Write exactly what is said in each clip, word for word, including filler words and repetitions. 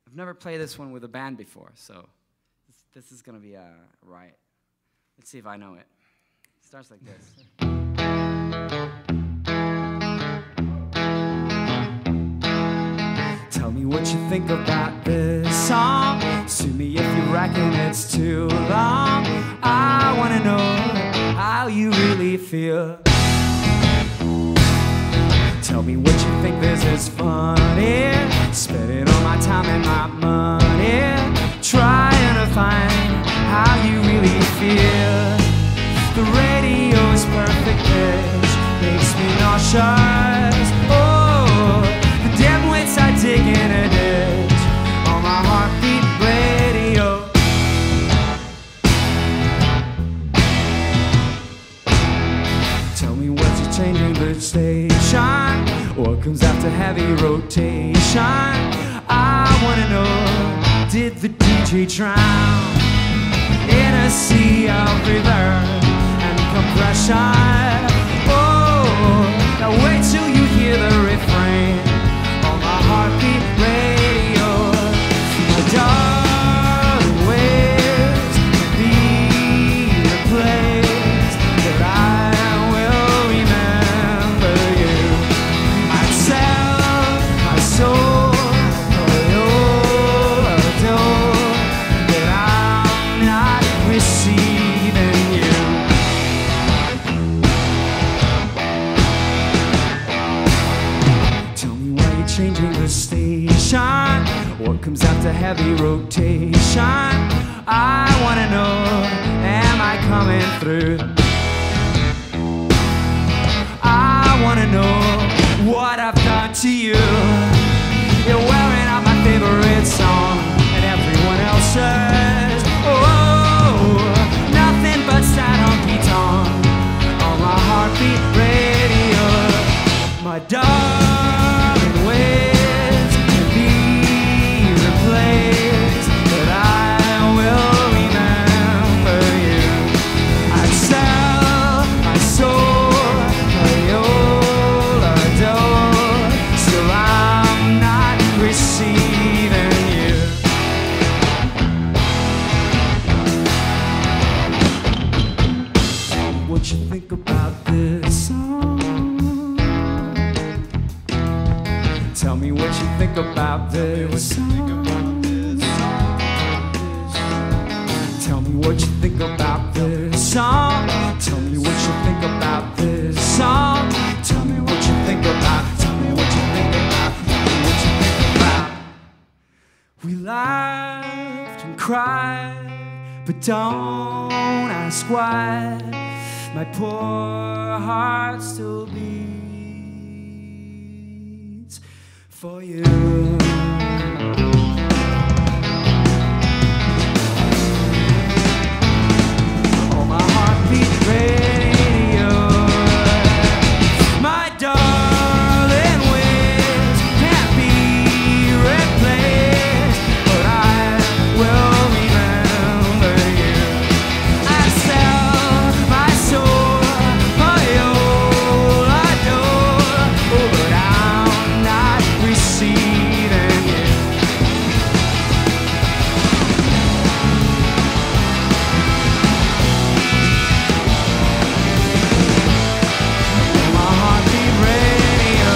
I've never played this one with a band before, so this, this is gonna be uh, right. Let's see if I know it. It starts like this. Tell me what you think about this song. Sue me if you reckon it's too long. I wanna know how you really feel. Tell me what you think this is funny. Spending all my time and my money trying to find how you really feel. The radio's perfect pitch makes me nauseous. Oh, the dimwits I dig in a ditch on my heartbeat radio. Tell me what's changing the station. What comes after heavy rotation? I wanna know, did the D J drown in a sea of reverb and compression? Oh, now wait till you hear the refrain on my heartbeat radio. My darling ways can be replaced, but I will remember you. I'd sell my soul for your adore, but I'm not receiving you. Tell me why you're changing the station. What comes after heavy rotation? I wanna know, am I coming through? I wanna know what I've done to you. You're wearing out my favorite song and everyone else's. Oh, nothing but sad honky-tonk on my heartbeat radio. My darling ways can be replaced, but I will remember you. I'd sell my soul for your adore, still I'm not receiving you. What you think about this song? Tell me what you think about this song. Tell me what you think about this song. Tell me what you think about this song. Tell me what you think about. Tell me what you think about. Tell me what you think about. We laughed and cried, but don't ask why. My poor heart still beats for you. On my heartbeat radio, my darling ways can't be replaced, but I will remember you. I sell my soul for your adore, oh, but I'm not receiving you. My heartbeat radio.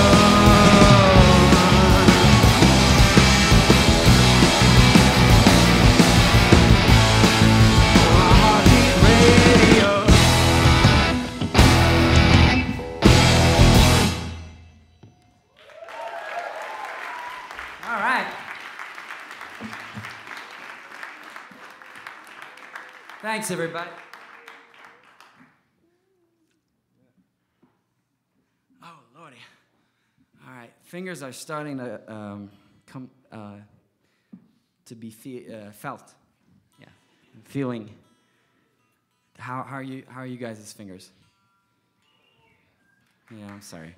My heartbeat radio. All right. Thanks, everybody. Oh, Lordy. All right. Fingers are starting to um, come uh, to be fe uh, felt. Yeah. I'm feeling. How, how are you? How are you guys' fingers? Yeah, I'm sorry.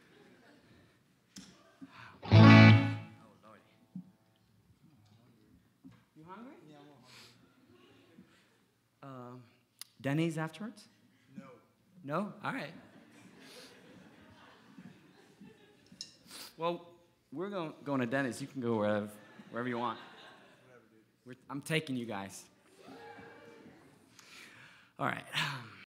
Oh, Lordy. You hungry? Yeah, I'm hungry. Um, Denny's afterwards? No. No? All right. Well, we're going, going to Denny's. You can go wherever. Wherever you want. We're, I'm taking you guys. All right.